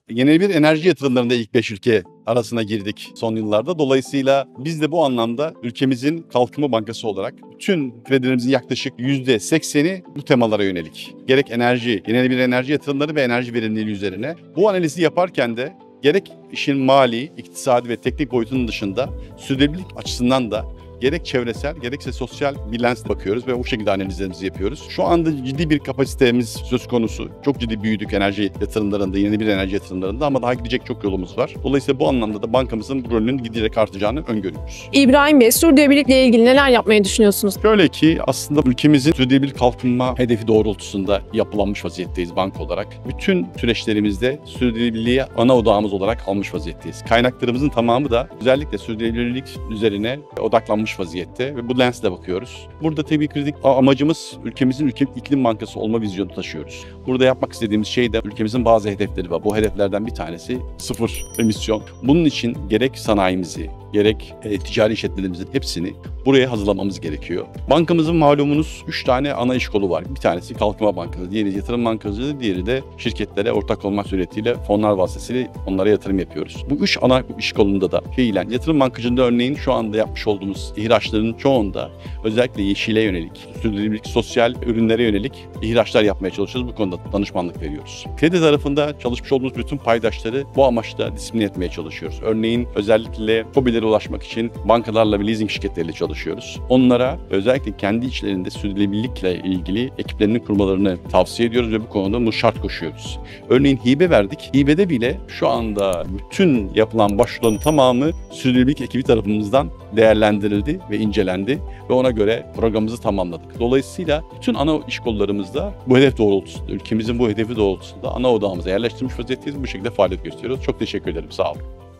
Yenilenebilir enerji yatırımlarında ilk 5 ülke arasına girdik son yıllarda. Dolayısıyla biz de bu anlamda ülkemizin kalkınma bankası olarak bütün kredilerimizin yaklaşık %80'i bu temalara yönelik. Gerek enerji, yenilenebilir enerji yatırımları ve enerji verimliliği üzerine. Bu analizi yaparken de gerek işin mali, iktisadi ve teknik boyutunun dışında sürdürülebilirlik açısından da gerek çevresel gerekse sosyal bir lens bakıyoruz ve o şekilde analizlerimizi yapıyoruz. Şu anda ciddi bir kapasitemiz söz konusu. Çok ciddi büyüdük enerji yatırımlarında, yenilenebilir enerji yatırımlarında ama daha gidecek çok yolumuz var. Dolayısıyla bu anlamda da bankamızın bu rolünün giderek artacağını öngörüyoruz. İbrahim Bey, sürdürülebilirlikle ilgili neler yapmayı düşünüyorsunuz? Şöyle ki aslında ülkemizin sürdürülebilir kalkınma hedefi doğrultusunda yapılanmış vaziyetteyiz banka olarak. Bütün süreçlerimizde sürdürülebilirliği ana odağımız olarak almış vaziyetteyiz. Kaynaklarımızın tamamı da özellikle sürdürülebilirlik üzerine odaklanmış vaziyette ve bu lensle bakıyoruz. Burada tabii kritik amacımız ülkemizin iklim bankası olma vizyonu taşıyoruz. Burada yapmak istediğimiz şey de ülkemizin bazı hedefleri var. Bu hedeflerden bir tanesi sıfır emisyon. Bunun için gerek sanayimizi, gerek ticari işletmelerimizin hepsini buraya hazırlamamız gerekiyor. Bankamızın malumunuz 3 tane ana iş kolu var. Bir tanesi kalkınma bankası, diğeri yatırım bankası, diğeri de şirketlere ortak olmak suretiyle fonlar vasıtasıyla onlara yatırım yapıyoruz. Bu 3 ana iş kolunda da fiilen yatırım bankacılığında örneğin şu anda yapmış olduğumuz ihraçların çoğunda özellikle yeşile yönelik, sürdürülebilirlik, sosyal ürünlere yönelik ihraçlar yapmaya çalışıyoruz. Bu konuda danışmanlık veriyoruz. Kredi tarafında çalışmış olduğumuz bütün paydaşları bu amaçla disipline etmeye çalışıyoruz. Örneğin özellikle KOBİ'lere ulaşmak için bankalarla ve leasing şirketleriyle çalışıyoruz. Onlara özellikle kendi içlerinde sürdürülebilirlikle ilgili ekiplerini kurmalarını tavsiye ediyoruz ve bu konuda bunu şart koşuyoruz. Örneğin hibe verdik. Hibede bile şu anda bütün yapılan başvuruların tamamı sürdürülebilirlik ekibi tarafımızdan değerlendirildi ve incelendi ve ona göre programımızı tamamladık. Dolayısıyla bütün ana iş kollarımızda bu hedef doğrultusunda, ülkemizin bu hedefi doğrultusunda ana odağımıza yerleştirmiş vaziyetteyiz. Bu şekilde faaliyet gösteriyoruz. Çok teşekkür ederim. Sağ olun.